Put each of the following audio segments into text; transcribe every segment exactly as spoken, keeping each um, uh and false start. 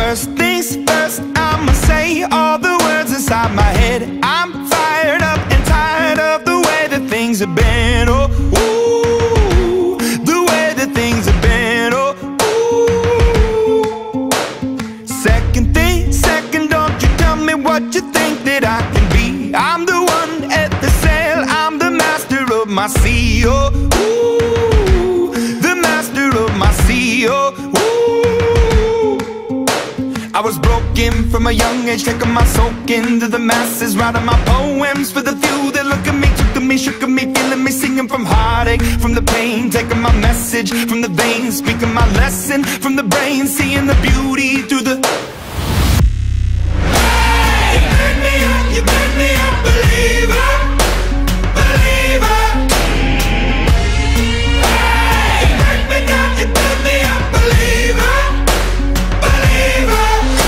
First things first, I'ma say all the words inside my head. I'm fired up and tired of the way that things have been. Oh, ooh, the way that things have been. Oh, ooh. Second thing, second, don't you tell me what you think that I can be. I'm the one at the sail, I'm the master of my sea. Oh, ooh, the master of my sea. Oh, ooh. I was broken from a young age, taking my soak into the masses, writing my poems for the few that look at me, took to me, shook at me, feeling me, singing from heartache, from the pain, taking my message from the veins, speaking my lesson from the brain, seeing the beauty through the... Hey, you made me up, you made me a believer, believer. Hey, you break me down, you made me a believer, believer.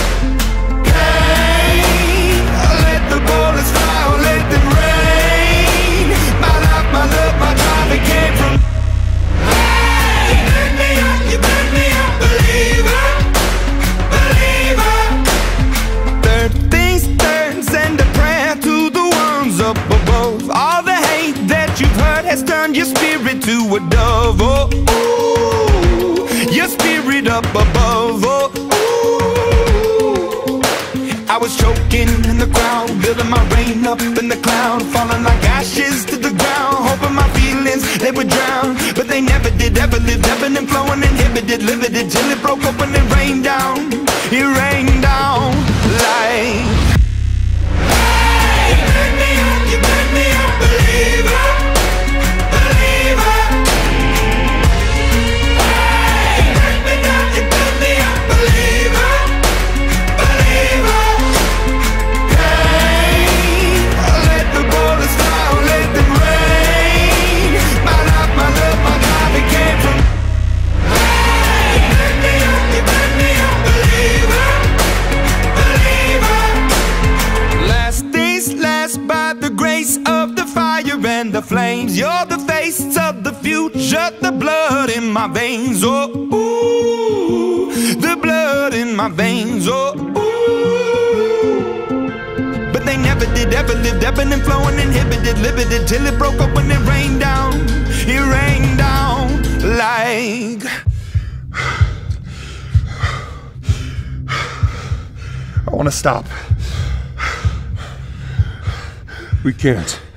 Has turned your spirit to a dove. Oh, ooh, your spirit up above. Oh, ooh. I was choking in the crowd, building my rain up in the cloud, falling like ashes to the ground, hoping my feelings they would drown, but they never did. Ever lived, ebbing and flowing, inhibited, limited, till it broke open and rained down. It rained down like. Hey, you made me up, you made me a believer. And the flames, you're the face of the future, the blood in my veins. Oh, ooh, the blood in my veins. Oh, ooh. But they never did, ever lived, ebbing and flowing, inhibited, limited, till it broke open and rained down. It rained down like. I want to stop. We can't.